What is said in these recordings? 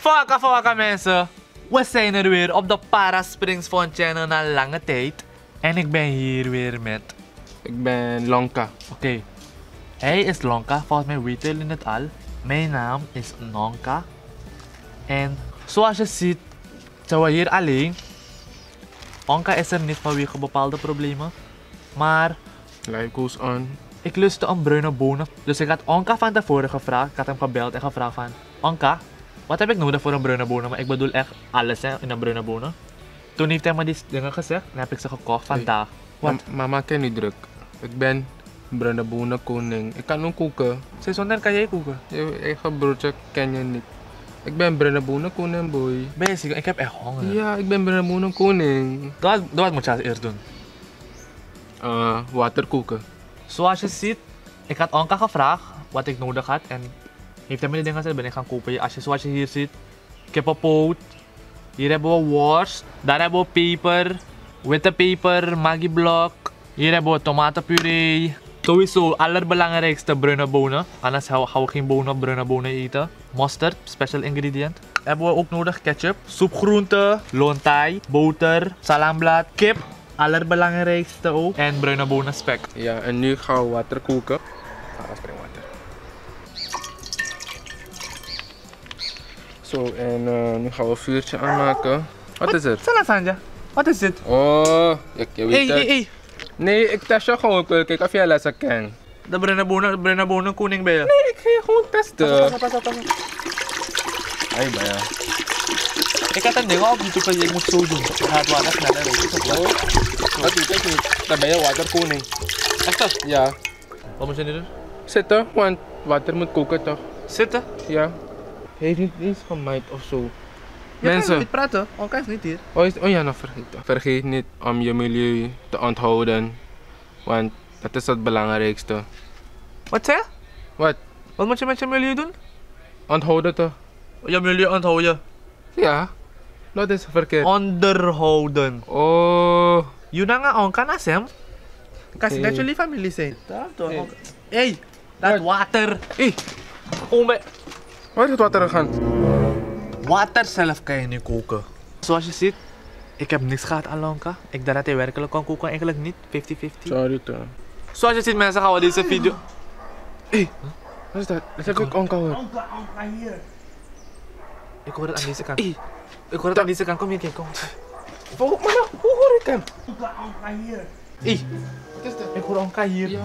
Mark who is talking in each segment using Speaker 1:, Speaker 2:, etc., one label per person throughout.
Speaker 1: Vaka mensen, we zijn er weer op de Para Springs Fun Channel na lange tijd. En ik ben hier weer met...
Speaker 2: Ik ben Lonka.
Speaker 1: Oké. Hij is Lonka, volgens mij weten jullie het al. Mijn naam is Nonka. En zoals je ziet, zijn we hier alleen. Onka is er niet vanwege bepaalde problemen. Maar
Speaker 2: Life goes on.
Speaker 1: ik lustte een bruine bonen. Dus ik had Onka van tevoren gevraagd. Ik had hem gebeld en gevraagd van... Onka, wat heb ik nodig voor een bruine bonen? Maar ik bedoel echt alles hè, in een bruine bonen. Toen heeft hij me die dingen gezegd en heb ik ze gekocht vandaag. Wat?
Speaker 2: Mama ken niet druk. Ik ben bruine bonen koning. Ik kan ook koken.
Speaker 1: Sinds wanneer kan jij koken?
Speaker 2: Je eigen broertje ken je niet. Ik ben bruine bonen koning boy.
Speaker 1: Ben je ziek? Ik heb echt honger.
Speaker 2: Ja, ik ben bruine bonen koning.
Speaker 1: Dat moet je als eerst doen.
Speaker 2: Water koken.
Speaker 1: Zoals je ziet, ik had Onka gevraagd wat ik nodig had en heeft hij me die dingen gezegd, ben ik gaan kopen. Zoals je hier ziet, kippenpoot. Hier hebben we worst, daar hebben we peper, witte peper, Maggi blok. Hier hebben we tomatenpuree. Sowieso, allerbelangrijkste bruine bonen. Anders gaan we geen bonen, bruine bonen eten. Mosterd, special ingredient. Hebben we ook nodig ketchup, soepgroenten, lontij, boter, salamblad, kip. Allerbelangrijkste ook. En bruine bonen spek.
Speaker 2: Ja, en nu gaan we water koken. Springwater. Zo, en nu gaan we een vuurtje aanmaken. Wat is het?
Speaker 1: Salah Sanja, wat is dit?
Speaker 2: Oh, je weet het.
Speaker 1: Hey.
Speaker 2: Nee, ik test je gewoon. Kijk of jij lessen kan.
Speaker 1: De bruine bonen koning ben je.
Speaker 2: Nee, ik ga je gewoon testen.
Speaker 1: Pas.
Speaker 2: Ay, ba ja.
Speaker 1: Ik had een ding op YouTube dat ik moet zo doen. Dan gaat het water sneller uit.
Speaker 2: Wat doe ik niet? Dan ben je waterkoning.
Speaker 1: Echt dat?
Speaker 2: Ja.
Speaker 1: Wat moet je nu doen?
Speaker 2: Zitten, want water moet koken toch?
Speaker 1: Zitten?
Speaker 2: Ja. Hij heeft niet eens gemaaid of zo.
Speaker 1: Je kan
Speaker 2: Mensen.
Speaker 1: niet praten. Onka is niet hier.
Speaker 2: Oh ja, nog vergeten. Vergeet niet om je milieu te onthouden. Want dat is het belangrijkste.
Speaker 1: Wat zei je?
Speaker 2: Wat?
Speaker 1: Wat moet je met je milieu doen?
Speaker 2: Onthouden toch?
Speaker 1: Je milieu onthouden.
Speaker 2: Ja. Dat is verkeerd.
Speaker 1: Onderhouden.
Speaker 2: Oh.
Speaker 1: Yun na nga, Onka na Sam. Kasi
Speaker 2: Hey.
Speaker 1: dat jullie familie zijn.
Speaker 2: Hey.
Speaker 1: Hey, dat
Speaker 2: Wat?
Speaker 1: water.
Speaker 2: Hey,
Speaker 1: Oh, my.
Speaker 2: waar is het water gegaan?
Speaker 1: Water zelf kan je nu koken. Zoals je ziet, ik heb niks gehad aan Lonka. Ik dacht dat hij werkelijk kan koken, eigenlijk niet. 50-50.
Speaker 2: Sorry toch.
Speaker 1: Zoals je ziet mensen, gaan we deze video...
Speaker 2: Hey, wat is dat? Dat heb ik ongehoord.
Speaker 3: Onka hier.
Speaker 1: Ik hoor het aan deze kant.
Speaker 2: Hey,
Speaker 1: Ik hoor het aan deze kant. Kom hier, kijk, kom.
Speaker 2: hoe hoor ik hem?
Speaker 3: Onka hier.
Speaker 1: Hey,
Speaker 2: Wat is dat?
Speaker 1: ik hoor Onka hier.
Speaker 2: Ja.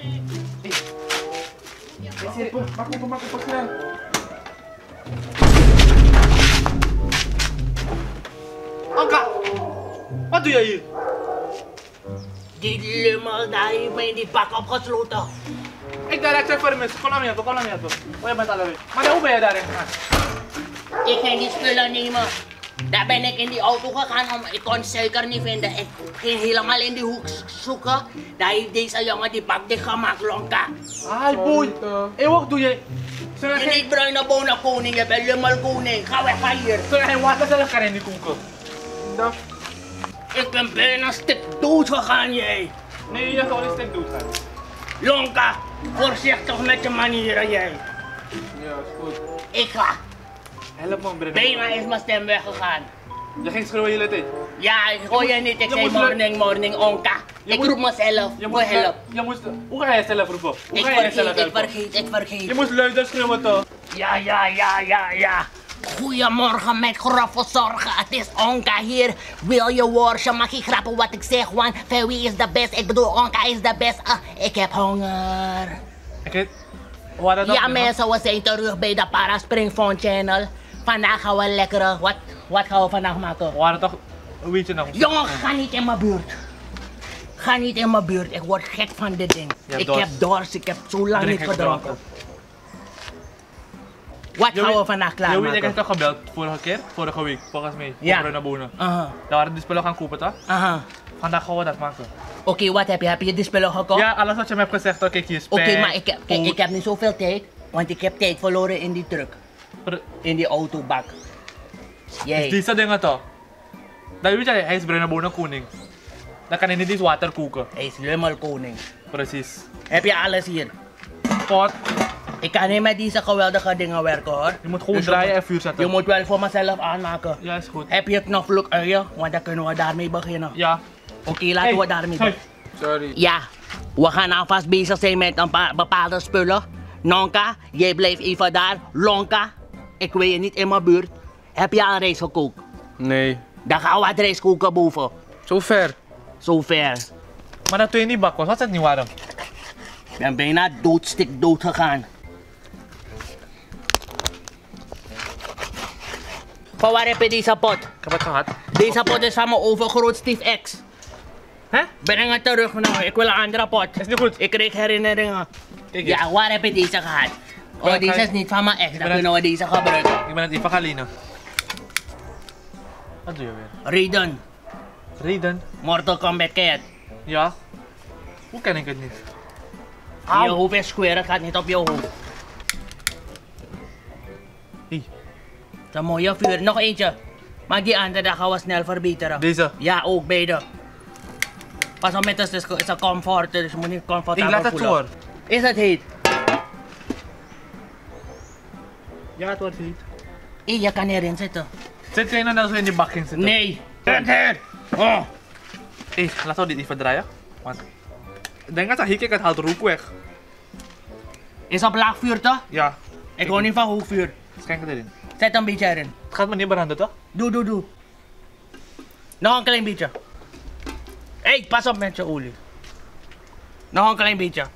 Speaker 2: Maak op snel.
Speaker 1: Onka! Wat doe jij hier?
Speaker 3: Die lummel daar heeft mij in die bak opgesloten.
Speaker 1: Ik dacht dat jij voor me is. Kom naar me helpen, kom naar me helpen. Oh, je bent alweer. Maar hoe ben je daarin gegaan?
Speaker 3: Ik ging die spullen nemen. Daar ben ik in die auto gegaan, ik kon suiker niet vinden. Ik ging helemaal in die hoek zoeken. Daar heeft deze jongen die bak dichtgemaakt, Lonka.
Speaker 1: Ai, boy. Hé, wat doe jij?
Speaker 3: Je niet bruine bonen koning, je bent lummel koning. Ga weg van hier.
Speaker 1: Zodat hij water zelf kan in die koeken.
Speaker 3: Ik ben bijna stuk dood gegaan, jij.
Speaker 1: Nee, je gaat wel een stuk dood gaan.
Speaker 3: Lonka, voorzichtig met je manieren, jij.
Speaker 2: Ja, is goed.
Speaker 3: Ik ga.
Speaker 1: Help me, Brennan.
Speaker 3: Bijna is mijn stem weggegaan.
Speaker 1: Je ging schreeuwen de hele tijd.
Speaker 3: Ja, ik hoor je niet. Ik
Speaker 1: je
Speaker 3: zei
Speaker 1: moet
Speaker 3: morning, Onka. Ik
Speaker 1: moet-
Speaker 3: roep mezelf.
Speaker 1: Je moest... Hoe ga je jezelf roepen? Hoe
Speaker 3: Ik
Speaker 1: ga je jezelf
Speaker 3: vergeet,
Speaker 1: helpen?
Speaker 3: ik vergeet.
Speaker 1: Je moest luider schreeuwen toch?
Speaker 3: Ja. Goedemorgen met grove zorgen. Het is Onka hier. Wil je worstje? Mag je grappen wat ik zeg? Want van wie is de best? Ik bedoel, Onka is de best. Ik heb honger.
Speaker 1: Oké. Hoe had dat
Speaker 3: Ja
Speaker 1: nog?
Speaker 3: mensen, we zijn terug bij de Para Spring Fun Channel. Vandaag gaan we lekkere... Wat gaan we vandaag maken?
Speaker 1: We hadden toch... Hoe weet je nog?
Speaker 3: Jongen, ga niet in mijn buurt. Ga niet in mijn buurt. Ik word gek van dit ding.
Speaker 1: Je hebt
Speaker 3: Ik
Speaker 1: dorst.
Speaker 3: heb dorst. Ik heb zo lang
Speaker 1: Drink
Speaker 3: niet
Speaker 1: even
Speaker 3: gedronken.
Speaker 1: water.
Speaker 3: Wat gaan we vandaag
Speaker 1: Ik heb
Speaker 3: klaarmaken?
Speaker 1: toch gebeld vorige week, volgens mij.
Speaker 3: Ja.
Speaker 1: Voor bruine bonen.
Speaker 3: Aha,
Speaker 1: Daar waren die spullen gaan kopen toch?
Speaker 3: aha.
Speaker 1: Vandaag gaan we dat maken.
Speaker 3: Oké, wat heb je? Heb je die spullen gekocht?
Speaker 1: Ja, alles wat je me hebt gezegd, oké, kijk hier.
Speaker 3: Oké, maar ik heb niet zoveel tijd. Want ik heb tijd verloren in die truck. In die autobak. Jee.
Speaker 1: Deze dingen toch? Dat weet je, hij is bruine bonen koning. Dan kan hij niet eens water koken.
Speaker 3: Hij is lummelkoning.
Speaker 1: Precies.
Speaker 3: Heb je alles hier?
Speaker 1: Pot,
Speaker 3: Ik kan niet met deze geweldige dingen werken hoor.
Speaker 1: Je moet gewoon
Speaker 3: Dus
Speaker 1: draaien en vuur zetten.
Speaker 3: Je moet wel voor mezelf aanmaken.
Speaker 1: Ja, is goed.
Speaker 3: Heb je knoflook uien? Want dan kunnen we daarmee beginnen.
Speaker 1: Ja.
Speaker 3: Oké, laten we daarmee beginnen.
Speaker 2: Sorry.
Speaker 3: Ja, we gaan alvast bezig zijn met een paar bepaalde spullen. Nonka, jij blijft even daar. Lonka, ik weet je niet in mijn buurt. Heb je al rijst gekookt?
Speaker 2: Nee.
Speaker 3: Dan gaan we het rijst koken boven.
Speaker 2: Zo ver.
Speaker 3: Zover.
Speaker 1: Maar dat doe je niet bakken, wat is het niet warm?
Speaker 3: Ik ben bijna dood gegaan. Van waar heb je deze pot?
Speaker 1: Ik heb het gehad.
Speaker 3: Deze pot is van mijn overgroot Steve X.
Speaker 1: Hè?
Speaker 3: Breng het terug nou, ik wil een andere pot.
Speaker 1: Is niet goed.
Speaker 3: Ik kreeg herinneringen.
Speaker 1: Kijk
Speaker 3: Ja, waar heb je deze gehad? Oh,
Speaker 1: Ben-
Speaker 3: deze is niet van mijn ex, dan kunnen we deze gebruiken.
Speaker 1: Ik ben het even gaan lenen. Wat doe je weer?
Speaker 3: Raiden,
Speaker 1: Reden?
Speaker 3: Mortal Kombat Cat.
Speaker 1: Ja. Hoe ken ik het niet?
Speaker 3: Je hoofd is square, het gaat niet op je hoofd.
Speaker 1: Hier.
Speaker 3: Dat is een mooie vuur. Nog eentje. Maar die andere dan gaan we snel verbeteren.
Speaker 1: Deze.
Speaker 3: Ja, ook beide. Pas op met het is een comfort, dus je moet niet comfortabel
Speaker 1: Ik laat het
Speaker 3: voelen.
Speaker 1: voor.
Speaker 3: Is het heet?
Speaker 1: Ja, het wordt heet.
Speaker 3: Je kan erin zitten.
Speaker 1: Zit je nou zo in die bak in zitten?
Speaker 3: Nee. Zet hier. Oh.
Speaker 1: Laten we dit even draaien. Want ik denk dat ik het haalt rook weg.
Speaker 3: Is op laag vuur toch?
Speaker 1: Ja.
Speaker 3: Ik hou niet van hoog vuur.
Speaker 1: Schenk het erin.
Speaker 3: Zet een beetje erin.
Speaker 1: Het gaat me niet branden toch?
Speaker 3: Doe. Nog een klein beetje. Hey, pas op met je olie. Nog een klein beetje.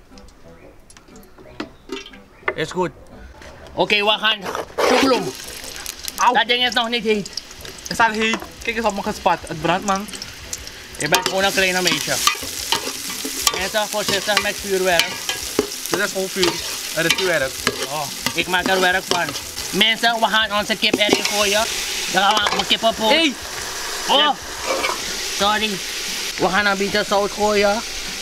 Speaker 3: Is goed. Oké, we gaan choekloem.
Speaker 1: Auw.
Speaker 3: Dat ding is nog niet heet.
Speaker 1: Het is al heet. Kijk eens op mijn gespat. Het brandt man.
Speaker 3: Je bent gewoon een kleine meisje. Mensen, voorzichtig met vuurwerk.
Speaker 1: Dit is gewoon vuur. Het is vuurwerk.
Speaker 3: Oh, ik maak er werk van. Mensen, we gaan onze kip erin gooien. Dan gaan we mijn kippenpoot.
Speaker 1: Hey!
Speaker 3: Oh! Sorry. We gaan een beetje zout gooien.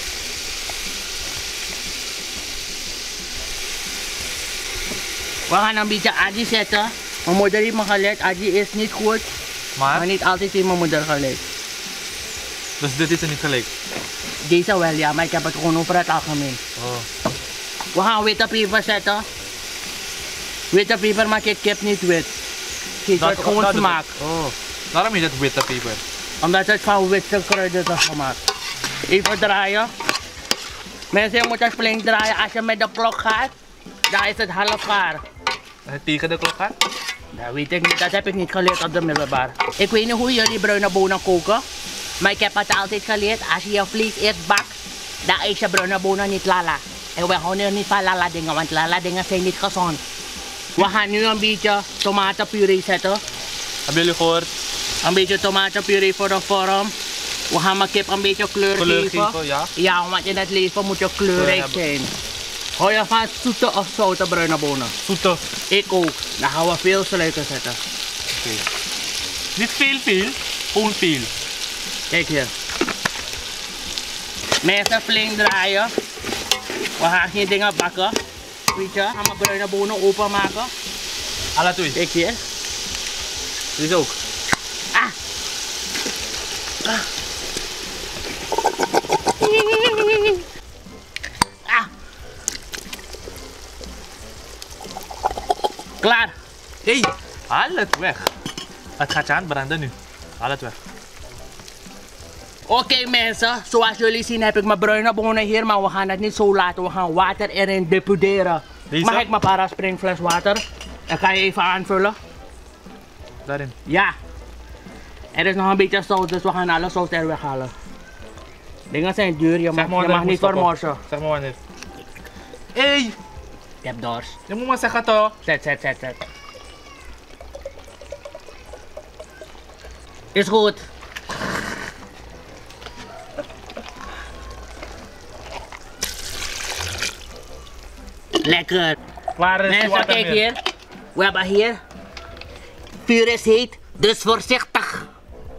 Speaker 3: We gaan een beetje aji zetten. Mijn moeder heeft me geleerd, aji is niet goed. Maar
Speaker 1: Maar,
Speaker 3: niet altijd heeft mijn moeder geleerd.
Speaker 1: dus dit is er niet gelijk.
Speaker 3: Deze wel ja, maar ik heb het gewoon over het algemeen.
Speaker 1: Oh.
Speaker 3: We gaan witte peper zetten. Witte peper maakt je kip niet wit. Geeft het gewoon
Speaker 1: dat doe
Speaker 3: smaak.
Speaker 1: ik. Oh. Daarom is het witte peper.
Speaker 3: Omdat het van witte kruiden is gemaakt. Even draaien. Mensen, je moet het flink draaien. Als je met de klok gaat, dan is het half gaar.
Speaker 1: Het tegen de klok gaat.
Speaker 3: Dat weet ik niet, dat heb ik niet geleerd op de middelbaar. Ik weet niet hoe jullie bruine bonen koken. Maar ik heb het altijd geleerd. Als je je vlees eerst bakt, dan eet je bruine bonen niet lala. En we houden niet van lala dingen, want lala dingen zijn niet gezond. We gaan nu een beetje tomatenpuree zetten.
Speaker 1: Hebben jullie gehoord?
Speaker 3: Een beetje tomatenpuree voor de vorm. We gaan mijn kip een beetje kleur geven.
Speaker 1: Ja.
Speaker 3: Ja, want in het leven moet je kleurrijk
Speaker 1: hebben.
Speaker 3: zijn. Hou je van zoete of zoute bruine bonen?
Speaker 1: Zoete.
Speaker 3: Ik ook. Dan gaan we veel sluiten zetten.
Speaker 1: Oké. Niet veel. Gewoon veel.
Speaker 3: Kijk hier. Mensen flink draaien. We gaan geen dingen bakken. Weet je, gaan mijn bruine bonen openmaken.
Speaker 1: Alle twee.
Speaker 3: Kijk hier.
Speaker 1: Dit ook.
Speaker 3: Ah. Ah. Klaar.
Speaker 1: Hey, haal het weg. Het gaat je aan het branden nu. Haal het weg.
Speaker 3: Oké mensen, zoals jullie zien heb ik mijn bruine bonen hier, maar we gaan het niet zo laten. We gaan water erin depuderen.
Speaker 1: Deze?
Speaker 3: Mag ik mijn para springfles water? Dan kan je even aanvullen.
Speaker 1: Daarin.
Speaker 3: Ja. Er is nog een beetje zout, dus we gaan alle zout er weghalen. Dingen zijn duur, je mag
Speaker 1: wanneer ik moet
Speaker 3: niet
Speaker 1: stoppen.
Speaker 3: vermorsen.
Speaker 1: Zeg maar wanneer. Hey,
Speaker 3: Ik heb dorst.
Speaker 1: je moet maar zeggen toch.
Speaker 3: Zet. Is goed. Lekker.
Speaker 1: Klaar is die
Speaker 3: Mensen,
Speaker 1: water
Speaker 3: kijk
Speaker 1: meer.
Speaker 3: hier. We hebben hier. Vuur is heet, dus voorzichtig.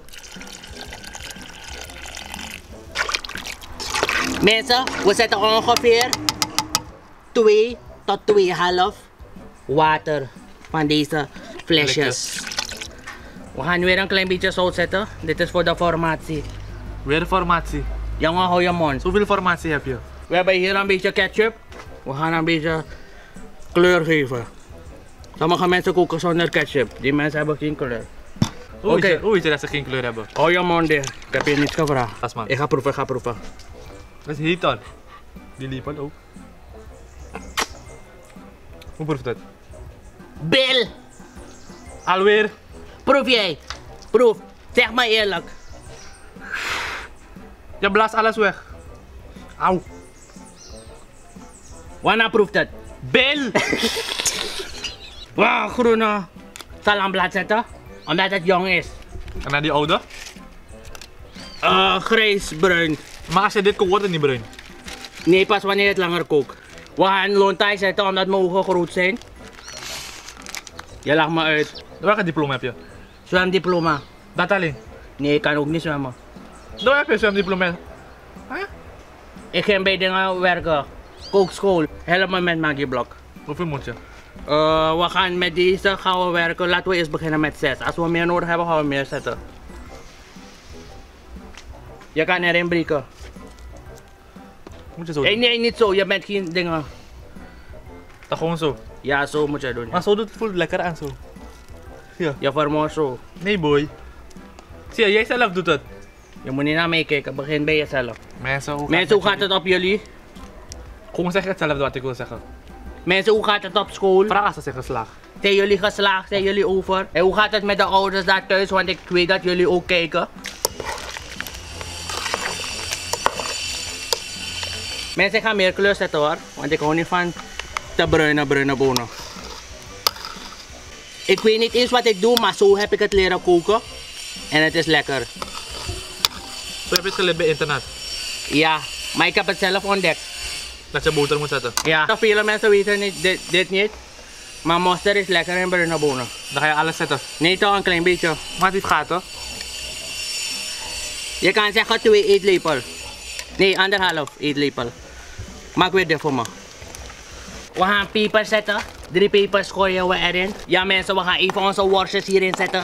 Speaker 3: Mensen, we zetten ongeveer 2 tot 2,5 water van deze flesjes. We gaan weer een klein beetje zout zetten. Dit is voor de formatie.
Speaker 1: Weer formatie.
Speaker 3: Jongen, hou je mond.
Speaker 1: Zoveel formatie heb je.
Speaker 3: We hebben hier een beetje ketchup. We gaan een beetje
Speaker 4: kleur geven. Sommige mensen koken zonder ketchup. Die mensen hebben geen kleur. Oké.
Speaker 1: Hoe weet je dat ze geen kleur hebben?
Speaker 4: Oh je mond dicht. Ik heb je niets gevraagd.
Speaker 1: Gas man.
Speaker 4: Ik ga proeven.
Speaker 1: Dat is heet dan. Die lepel ook. Hoe proeft het?
Speaker 3: Bill,
Speaker 1: Alweer.
Speaker 3: proef jij. Proef. Zeg maar eerlijk.
Speaker 1: Je blaast alles weg. Auw.
Speaker 4: Wanneer proeft het?
Speaker 1: Bill!
Speaker 4: Wauw, groene. Salamblad zetten. Omdat het jong is.
Speaker 1: En dan die oude?
Speaker 4: Grijs, bruin.
Speaker 1: Maar als je dit kookt, wordt het niet bruin.
Speaker 4: Nee, pas wanneer je het langer kookt. We gaan lontai zetten omdat mijn ogen groot zijn. Je lacht me uit.
Speaker 1: Welke diploma heb je?
Speaker 4: Zwemdiploma.
Speaker 1: Dat alleen.
Speaker 4: Nee, ik kan ook niet zwemmen.
Speaker 1: Daar heb je zwemdiploma.
Speaker 4: Ik ga bij dingen werken. Kookschool. Help me met Magieblok.
Speaker 1: Hoeveel moet je?
Speaker 4: We gaan met deze gaan we werken. Laten we eerst beginnen met 6. Als we meer nodig hebben, gaan we meer zetten. Je kan erin breken.
Speaker 1: Moet je zo
Speaker 4: Hey,
Speaker 1: doen.
Speaker 4: nee, niet zo. Je bent geen dingen.
Speaker 1: Dat gewoon zo.
Speaker 4: Ja, zo moet je doen.
Speaker 1: Maar zo doet het voelt lekker aan zo.
Speaker 4: Je vermoord zo.
Speaker 1: Nee boy. Zie je, jij zelf doet het.
Speaker 4: Je moet niet naar mij kijken. Begin bij jezelf.
Speaker 1: Mensen,
Speaker 4: Mensen, hoe gaat het op jullie?
Speaker 1: Gewoon zeg hetzelfde wat ik wil zeggen.
Speaker 4: Mensen, hoe gaat het op school?
Speaker 1: Vraag als ze zeggen slaag.
Speaker 4: Zijn jullie geslaagd? Zijn jullie over? En hoe gaat het met de ouders daar thuis? Want ik weet dat jullie ook kijken. Mensen, ik ga meer kleur zetten hoor. Want ik hou niet van te bruine bonen. Ik weet niet eens wat ik doe, maar zo heb ik het leren koken. En het is lekker.
Speaker 1: Zo heb je het geleerd bij internet.
Speaker 4: Ja, maar ik heb het zelf ontdekt.
Speaker 1: Dat je boter moet zetten.
Speaker 4: Ja, vele mensen weten dit niet. Maar mosterd is lekker in bruine bonen.
Speaker 1: Dan ga je alles zetten.
Speaker 4: Nee toch, een klein beetje.
Speaker 1: Maar dit gaat hoor.
Speaker 4: Je kan zeggen 2 eetlepel. Nee, 1,5 eetlepel. Maak weer dit voor me. We gaan peper zetten. 3 pepers gooien we erin. Ja mensen, we gaan even onze worstjes hierin zetten.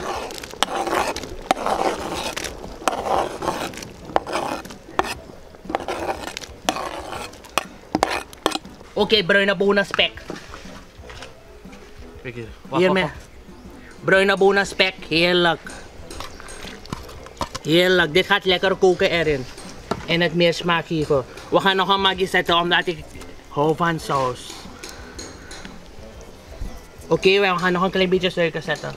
Speaker 4: Oké, bruine bonen spek.
Speaker 1: Kijk hier.
Speaker 4: Hiermee. Bruine bonen spek, heerlijk. Heerlijk, dit gaat lekker koken erin. En het meer smaak geven. We gaan nog een maggi zetten omdat ik hou van saus. Oké, we gaan nog een klein beetje suiker zetten.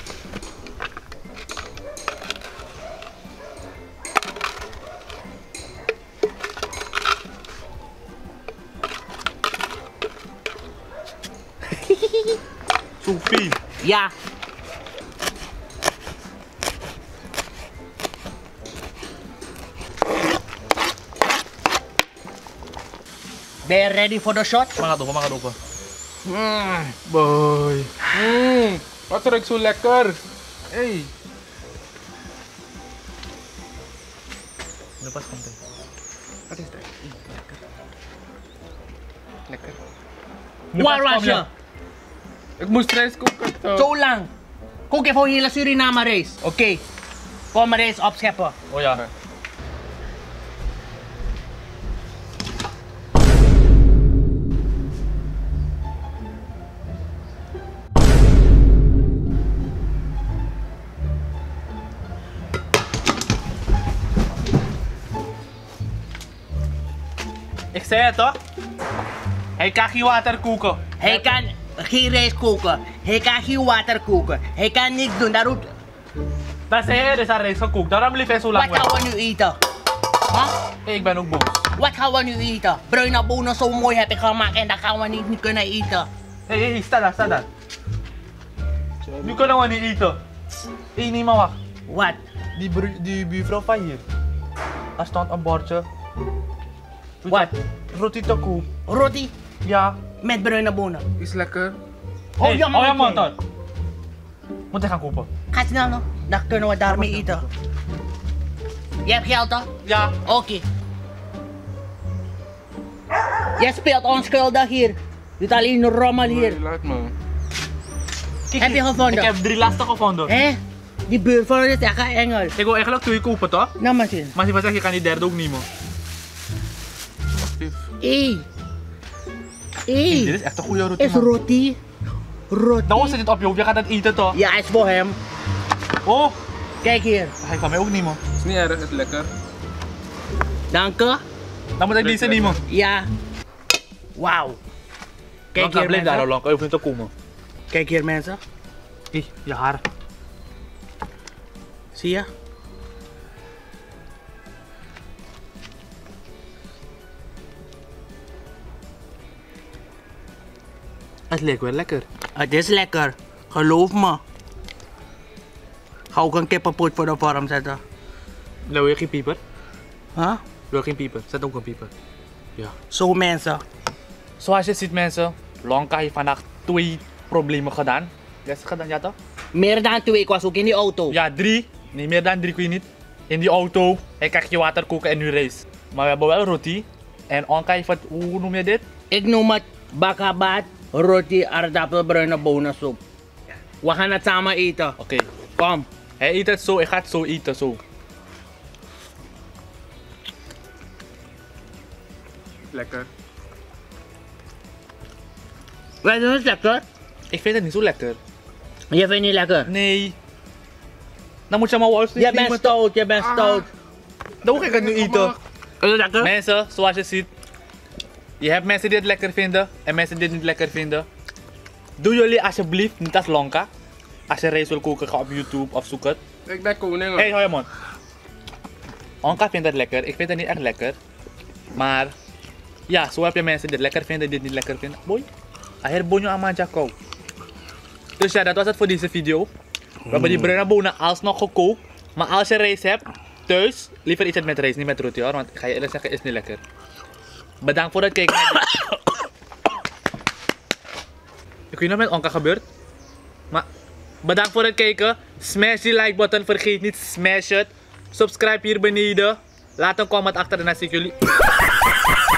Speaker 1: Sophie.
Speaker 4: Ja. Ben je ready for the shot?
Speaker 1: Maar gaat open.
Speaker 2: Boy. Wat ruikt zo lekker? Hey.
Speaker 1: Nu pas komt hij.
Speaker 2: Wat is dat? Lekker. Lekker.
Speaker 4: Waar was je?
Speaker 2: Ik moest rijst koken toch?
Speaker 4: Zo lang. Kook even een hele Suriname rijst. Oké. Kom rijst opscheppen.
Speaker 1: Oh ja. Ik zei het toch? Hij kan geen water koken.
Speaker 4: Hij kan geen rijst koken. Hij kan geen water koken. Hij kan niks doen. Daarom...
Speaker 1: Dat zei hij, er is aan rijst gekookt. Daarom bleef hij zo lang
Speaker 4: Wat
Speaker 1: weg.
Speaker 4: gaan we nu eten? Huh?
Speaker 1: Ik ben ook boos.
Speaker 4: Wat gaan we nu eten? Bruine bonen zo mooi heb ik gemaakt en dat gaan we niet kunnen eten.
Speaker 1: Hé, sta daar. Nu kunnen we niet eten. Hé, nee maar wacht.
Speaker 4: Wat?
Speaker 1: Die buurvrouw van hier. Er stond een bordje.
Speaker 4: Wat?
Speaker 1: Roti te koop.
Speaker 4: Roti
Speaker 1: Ja.
Speaker 4: met bruine bonen.
Speaker 2: Is lekker.
Speaker 1: Hey,
Speaker 4: ja,
Speaker 1: hou je
Speaker 4: man.
Speaker 1: mond dan. Moet ik gaan kopen.
Speaker 4: Ga snel nog. Dan kunnen we daarmee eten. Je hebt geld toch?
Speaker 1: Ja.
Speaker 4: Oké. Jij speelt onschuldig hier. Je doet alleen rommel hier.
Speaker 2: Boy, laat me.
Speaker 1: Kijk
Speaker 4: Heb je
Speaker 1: hier.
Speaker 4: gevonden?
Speaker 1: Ik heb 3 lasten gevonden.
Speaker 4: Hé? Die buurvrouw is echt een engel.
Speaker 1: Ik wil eigenlijk 2 kopen toch?
Speaker 4: Nou maar zien.
Speaker 1: Maar die zegt je kan die derde ook nemen.
Speaker 2: Alsjeblieft.
Speaker 4: Hé.
Speaker 1: Dit
Speaker 4: Hey,
Speaker 1: is echt een goede roti,
Speaker 4: is
Speaker 1: man.
Speaker 4: roti. Roti.
Speaker 1: Nou, zit het op je hoofd. Je gaat het eten, toch?
Speaker 4: Ja, is voor hem.
Speaker 1: Oh,
Speaker 4: Kijk hier.
Speaker 1: dat ga ik van mij ook niet, man.
Speaker 2: Is niet erg, het is lekker.
Speaker 4: Dank je.
Speaker 1: Dan moet ik deze niet, man.
Speaker 4: Ja. Wauw. Kijk hier,
Speaker 1: blijf daar al
Speaker 4: mensen.
Speaker 1: lang. Even te komen.
Speaker 4: Kijk hier, mensen.
Speaker 1: Je haar.
Speaker 4: Zie je?
Speaker 1: Het lijkt wel lekker.
Speaker 4: Het is lekker. Geloof me. Ga ook een kippenpoot voor de vorm zetten.
Speaker 1: Nou, wil je geen pieper?
Speaker 4: Huh?
Speaker 1: Wil je geen pieper? Zet ook een pieper. Ja.
Speaker 4: Zo, mensen.
Speaker 1: Zoals je ziet, mensen. Lonka heeft vandaag 2 problemen gedaan. Wat is het gedaan, ja toch?
Speaker 4: Meer dan 2, ik was ook in die auto.
Speaker 1: Ja, 3. Nee, meer dan 3 kun je niet. In die auto. Hij krijgt je water koken en nu race. Maar we hebben wel roti. En Onka heeft het, hoe noem je dit?
Speaker 4: Ik noem het bakabat, roti, aardappelbruine bonensoep. We gaan het samen eten.
Speaker 1: Oké.
Speaker 4: Kom.
Speaker 1: Hij eet het zo, ik ga het zo eten, zo.
Speaker 2: Lekker.
Speaker 4: Wij doen het lekker.
Speaker 1: Ik vind het niet zo lekker.
Speaker 4: Je vindt het niet lekker.
Speaker 1: Nee. Dan moet je maar wel
Speaker 4: Je bent stout, je bent stout.
Speaker 1: Dan ga ik het nu eten.
Speaker 4: Is het lekker?
Speaker 1: Mensen, zoals je ziet. Je hebt mensen die het lekker vinden en mensen die het niet lekker vinden. Doe jullie alsjeblieft niet als Lonka. Als je rijst wil koken, ga op YouTube of zoek het.
Speaker 2: Ik ben koning hoor.
Speaker 1: Hé, hou je man. Onka vindt het lekker, ik vind het niet echt lekker. Maar ja, zo heb je mensen die het lekker vinden, die het niet lekker vinden. Boy, aher bonyo ama Jaco. Dus ja, dat was het voor deze video. We hebben die bruine bonen alsnog gekookt. Maar als je rijst hebt, thuis, liever eet het met rijst, niet met roti hoor. Want ik ga je eerlijk zeggen, is niet lekker. Bedankt voor het kijken. Ik weet niet wat met Onka gebeurt. Maar bedankt voor het kijken. Smash die like button. Vergeet niet, smash het. Subscribe hier beneden. Laat een comment achter en dan zie ik jullie.